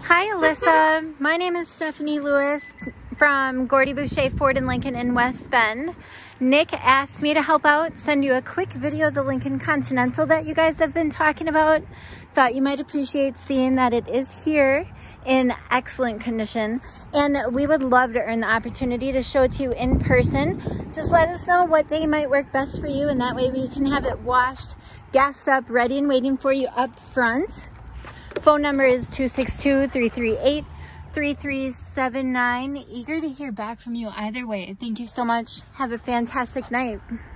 Hi Alyssa, my name is Stephanie Lewis from Gordy Boucher Ford and Lincoln in West Bend. Nick asked me to help out, send you a quick video of the Lincoln Continental that you guys have been talking about. Thought you might appreciate seeing that it is here in excellent condition, and we would love to earn the opportunity to show it to you in person. Just let us know what day might work best for you, and that way we can have it washed, gassed up, ready and waiting for you up front. Phone number is 262-338-3379. Eager to hear back from you either way. Thank you so much. Have a fantastic night.